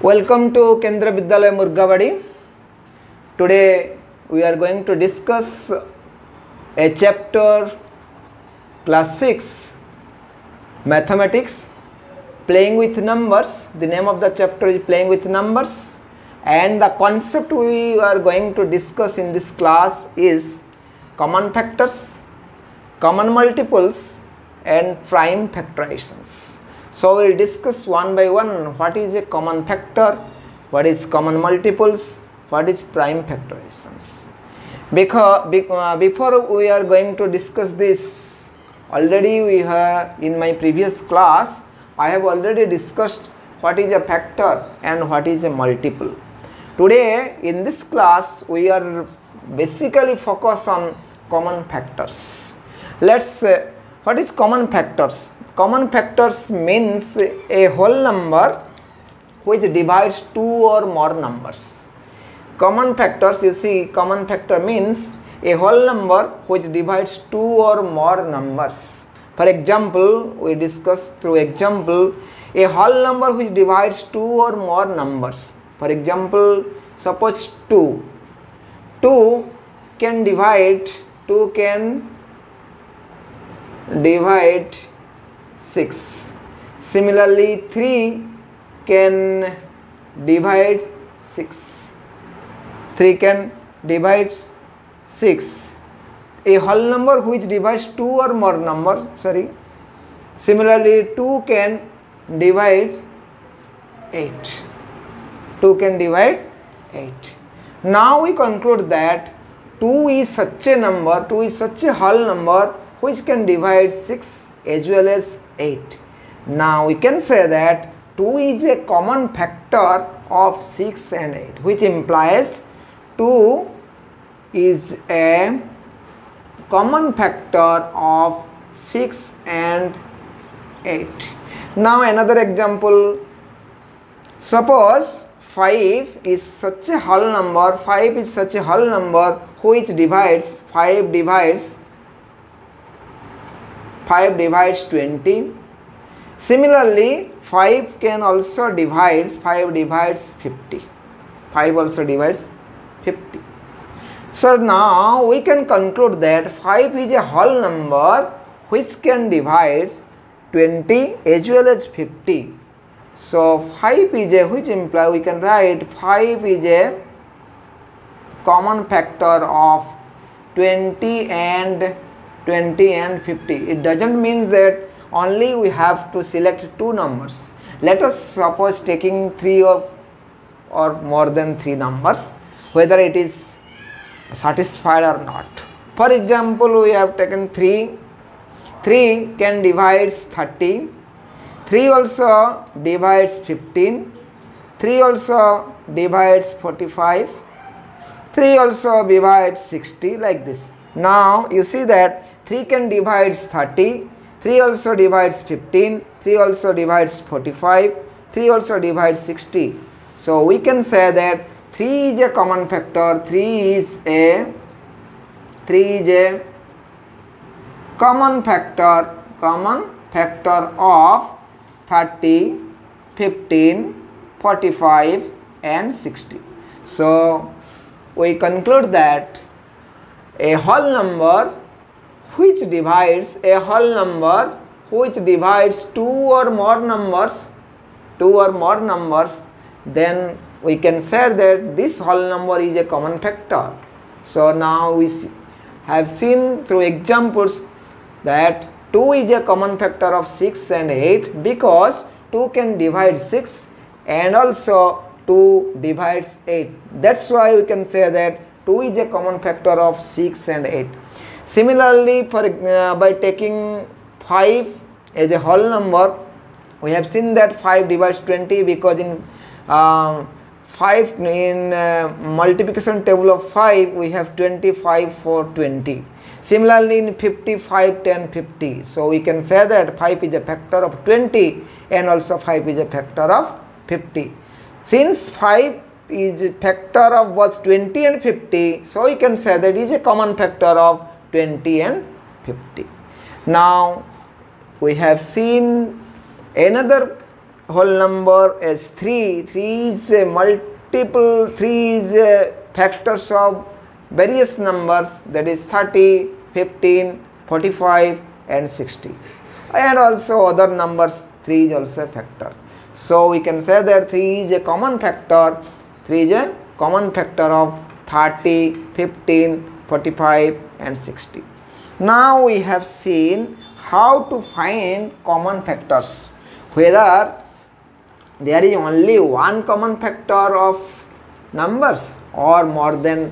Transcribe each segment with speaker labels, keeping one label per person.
Speaker 1: Welcome to Kendra Vidyalaya Murgavadi. Today we are going to discuss a chapter class 6 mathematics, playing with numbers. The name of the chapter is playing with numbers, and the concept we are going to discuss in this class is common factors, common multiples and prime factorizations. So we will discuss one by one what is a common factor, what is common multiples, what is prime factorizations. Before we are going to discuss this, already we have in my previous class I have already discussed what is a factor and what is a multiple. Today in this class we are basically focus on common factors. Let's say what is common factors. Common factors means a whole number which divides two or more numbers. Common factors, you see, common factor means a whole number which divides two or more numbers. For example, we discuss through example a whole number which divides two or more numbers. For example, suppose 2. 2 can divide 6. Similarly, 3 can divide 6. 3 can divide 6. A whole number which divides two or more numbers. Similarly, 2 can divide 8. 2 can divide 8. Now we conclude that 2 is such a number, 2 is such a whole number which can divide 6 as well as 8. Now we can say that 2 is a common factor of 6 and 8, which implies 2 is a common factor of 6 and 8. Now another example, suppose 5 is such a whole number, 5 is such a whole number which divides, 5 divides 20. Similarly, 5 can also divide, 5 divides 50. 5 also divides 50. So now we can conclude that 5 is a whole number which can divide 20 as well as 50. So 5 is a, which implies we can write 5 is a common factor of 20 and 50. It doesn't mean that only we have to select two numbers. Let us suppose taking 3 or more than 3 numbers, whether it is satisfied or not. For example, we have taken 3. 3 can divide 30. 3 also divides 15. 3 also divides 45. 3 also divides 60, like this. Now you see that 3 can divide 30, 3 also divides 15, 3 also divides 45, 3 also divides 60. So we can say that 3 is a common factor, 3 is a common factor of 30, 15, 45 and 60. So we conclude that a whole number which divides two or more numbers, then we can say that this whole number is a common factor. So now we have seen through examples that 2 is a common factor of 6 and 8 because 2 can divide 6 and also 2 divides 8. That's why we can say that 2 is a common factor of 6 and 8. Similarly, by taking 5 as a whole number, we have seen that 5 divides 20 because in multiplication table of 5 we have 25 for 20. Similarly, in 55, 10, 50. So we can say that 5 is a factor of 20 and also 5 is a factor of 50. Since 5 is a factor of both 20 and 50, so we can say that it is a common factor of 20 and 50. Now we have seen another whole number as 3. 3 is a multiple, 3 is a factors of various numbers, that is 30, 15, 45 and 60, and also other numbers 3 is also a factor. So we can say that 3 is a common factor, 3 is a common factor of 30, 15, 45 and 60. Now we have seen how to find common factors, whether there is only one common factor of numbers or more than.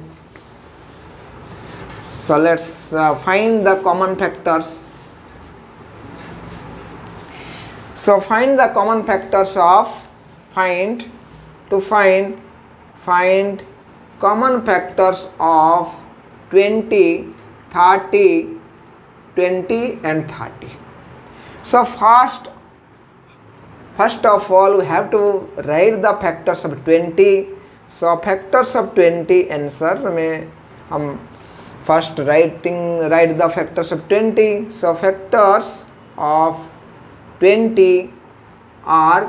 Speaker 1: So let's find the common factors. So find the common factors of find common factors of 20, 30, 20 and 30. So first of all we have to write the factors of 20. So factors of 20 answer में हम first write the factors of 20. So factors of 20 are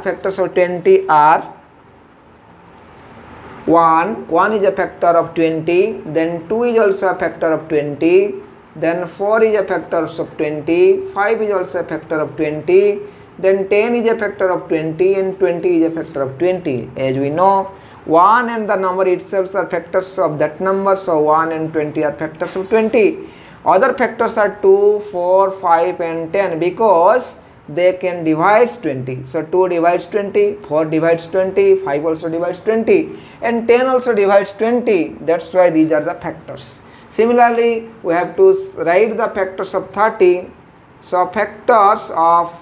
Speaker 1: 1 is a factor of 20, then 2 is also a factor of 20, then 4 is a factor of 20, 5 is also a factor of 20, then 10 is a factor of 20 and 20 is a factor of 20. As we know, 1 and the number itself are factors of that number, so 1 and 20 are factors of 20. Other factors are 2, 4, 5 and 10 because they can divide 20. So 2 divides 20, 4 divides 20, 5 also divides 20 and 10 also divides 20. That's why these are the factors. Similarly, we have to write the factors of 30. So factors of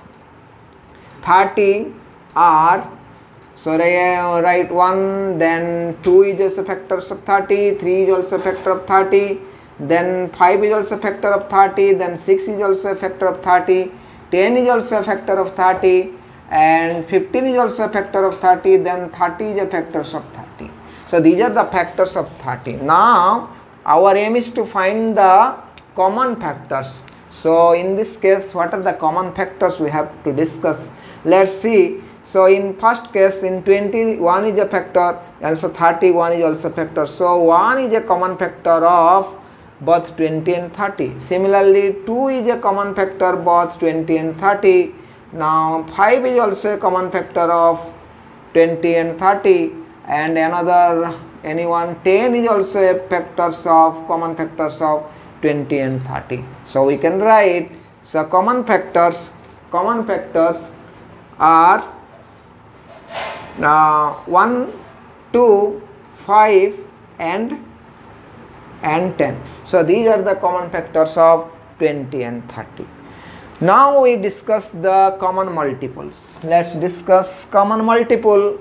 Speaker 1: 30 are, so write 1, then 2 is also factors of 30, 3 is also factor of 30, then 5 is also factor of 30, then 6 is also a factor of 30, 10 is also a factor of 30 and 15 is also a factor of 30, then 30 is a factors of 30. So these are the factors of 30. Now our aim is to find the common factors. So in this case, what are the common factors we have to discuss? Let's see. So in first case, in 20 1 is a factor and so 31 is also a factor. So 1 is a common factor of both 20 and 30. Similarly, 2 is a common factor both 20 and 30. Now 5 is also a common factor of 20 and 30 and another 10 is also a common factors of 20 and 30. So we can write, so common factors are 1, 2, 5 and 10. So these are the common factors of 20 and 30. Now we discuss the common multiples. Let's discuss common multiple.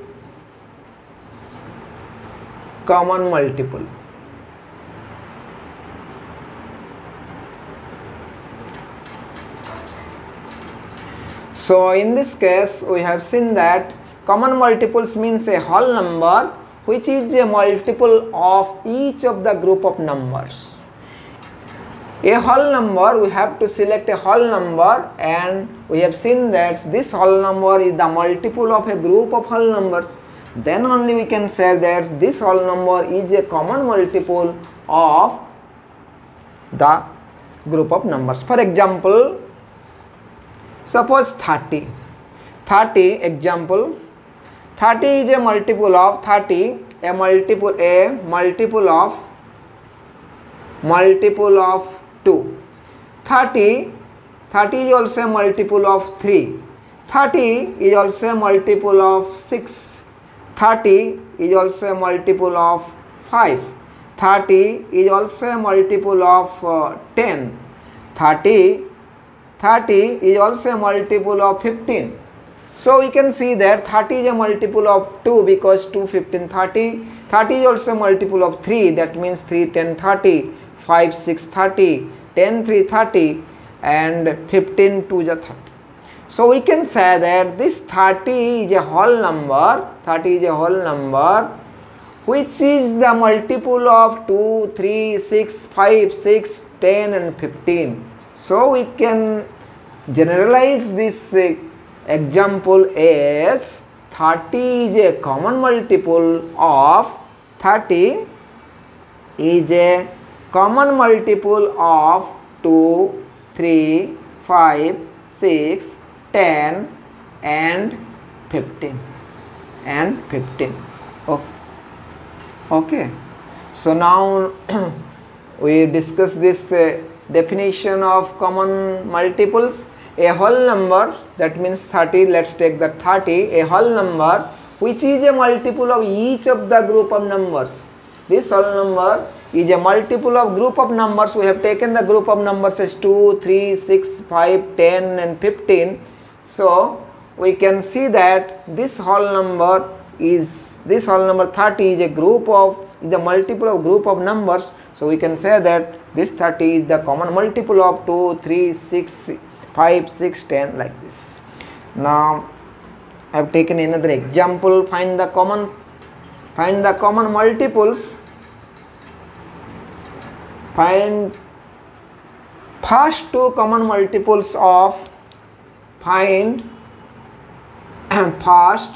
Speaker 1: So in this case, we have seen that common multiples means a whole number which is a multiple of each of the group of numbers. A whole number, we have to select a whole number and we have seen that this whole number is the multiple of a group of whole numbers. Then only we can say that this whole number is a common multiple of the group of numbers. For example, suppose 30 example, 30 is a multiple of 30, a multiple of 2. 30 is also a multiple of 3. 30 is also a multiple of 6. 30 is also a multiple of 5. 30 is also a multiple of 10. 30 is also a multiple of 15. So we can see that 30 is a multiple of 2 because 2, 15, 30. 30 is also a multiple of 3, that means 3, 10, 30. 5, 6, 30. 10, 3, 30 and 15, 2 is 30. So we can say that this 30 is a whole number. 30 is a whole number which is the multiple of 2, 3, 6, 5, 6, 10 and 15. So we can generalize this example is 30 is a common multiple of 30 is a common multiple of 2, 3, 5, 6, 10 and 15 and 15. Okay. So now we discuss this definition of common multiples. A whole number, that means 30, let's take that 30, a whole number which is a multiple of each of the group of numbers. This whole number is a multiple of group of numbers. We have taken the group of numbers as 2, 3, 6, 5, 10 and 15. So we can see that this whole number 30 is a group of, is the multiple of group of numbers. So we can say that this 30 is the common multiple of 2, 3, 6, 5, 6, 10 like this. Now I have taken another example. Find the common multiples. Find first two common multiples of first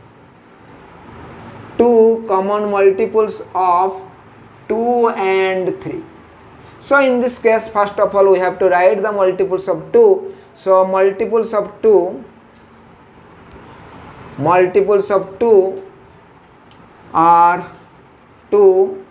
Speaker 1: two common multiples of 2 and 3. So in this case, first of all we have to write the multiples of 2. So multiples of 2 are 2,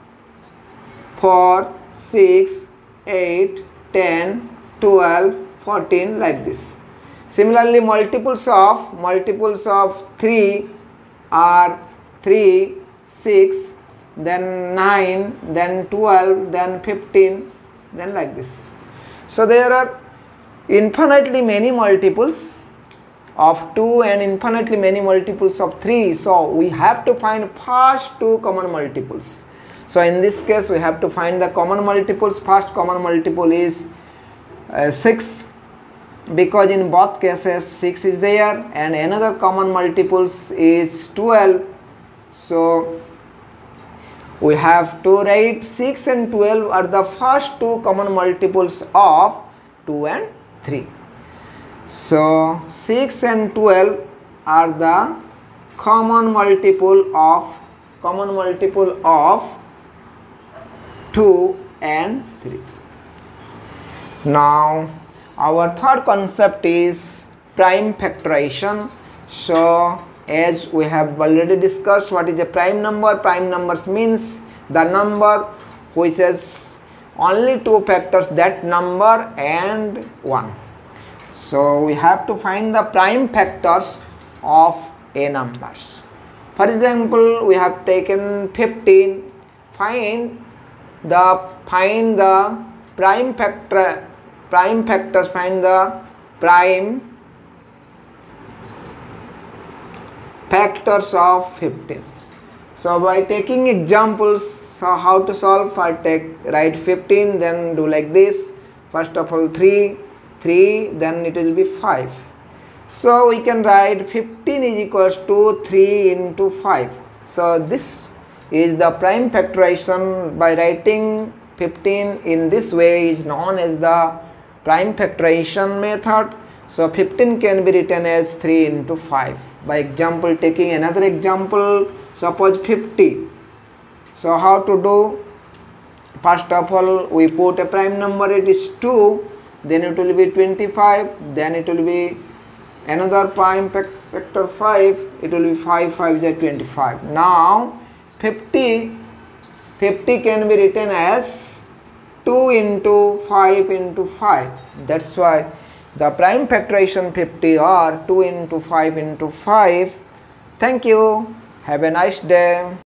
Speaker 1: 4, 6, 8, 10, 12, 14 like this. Similarly, multiples of 3 are 3, 6, then 9, then 12, then 15, then like this. So there are infinitely many multiples of 2 and infinitely many multiples of 3. So we have to find first two common multiples. So in this case we have to find the common multiples. First common multiple is 6, because in both cases 6 is there, and another common multiples is 12. So we have to write 6 and 12 are the first two common multiples of 2 and 3. So 6 and 12 are the common multiple of 2 and 3. Now our third concept is prime factorization. So as we have already discussed, what is a prime number? Prime numbers means the number which has only two factors, that number and 1. So we have to find the prime factors of a numbers. For example, we have taken 15. Find the prime factors. Find the prime factors of 15. So by taking examples, so how to solve? Write 15, then do like this. First of all 3, then it will be 5. So we can write 15 is equals to 3 into 5. So this is the prime factorization. By writing 15 in this way is known as the prime factorization method. So 15 can be written as 3 into 5. By example, taking another example, suppose 50. So how to do? First of all, we put a prime number, it is 2, then it will be 25, then it will be another prime factor 5, it will be 5, 5 is 25. Now 50 can be written as 2 into 5 into 5. That's why the prime factorization 50 or 2 into 5 into 5. Thank you. Have a nice day.